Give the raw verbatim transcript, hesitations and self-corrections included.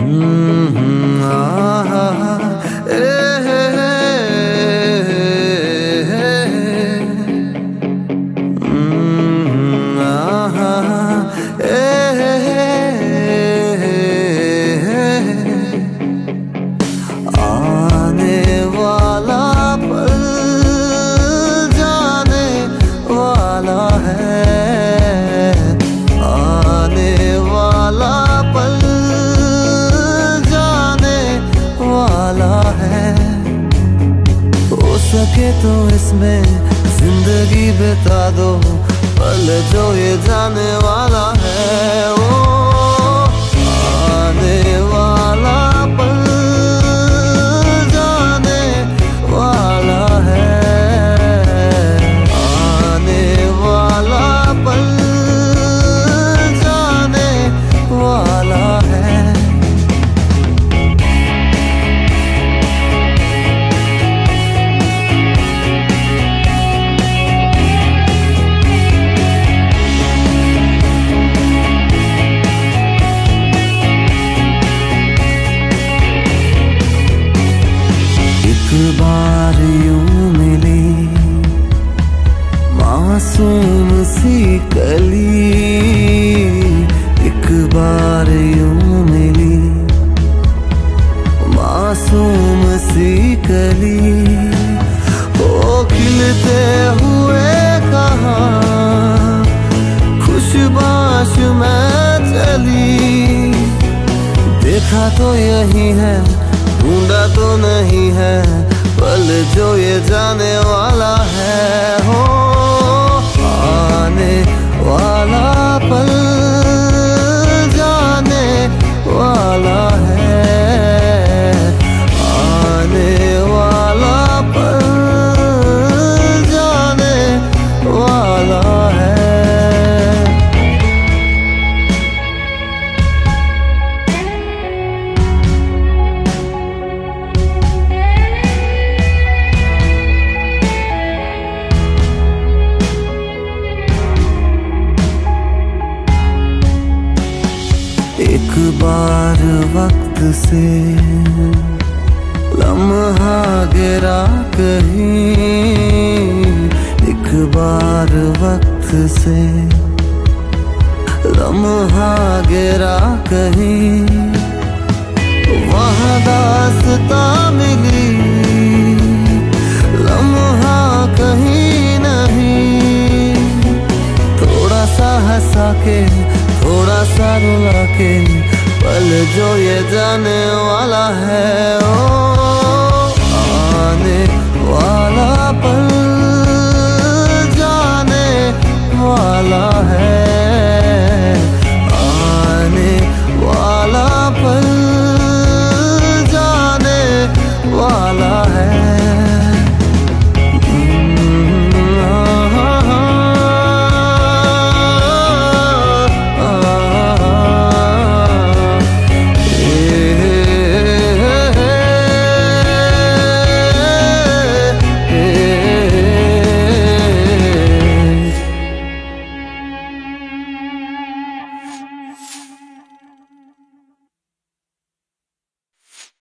हम्म, आहा, ए, हे, हे, हे, हम्म, आहा, ए, हे, हे, आने वाला पल जाने वाला है, आने वाला पल वाला है। हो सके तो इसमें जिंदगी बिता दो, पल जो ये जाने वाला है। वो आने वाला पल जाने वाला है, आने वाला पल जाने वाला है। एक बार यूं मिली मासूम सी कली, एक बार यूं मिली मासूम सी कली, ओ खिलते हुए कहाँ खुशबाश में चली। देखा तो यही है, ढूंढा तो नहीं है, पल जो ये जाने वाला है। हो आने वाला पल जाने वाला है, आने वाला पल जाने वाला है। एक बार वक्त से लम्हा गिरा कहीं, एक बार वक्त से लम्हा गिरा कहीं, वहाँ दास्ता मिली लम्हा कहीं नहीं। थोड़ा सा हंसा के थोड़ा सा रुला के, पल जो ये जाने वाला है। ओ आने वाला पल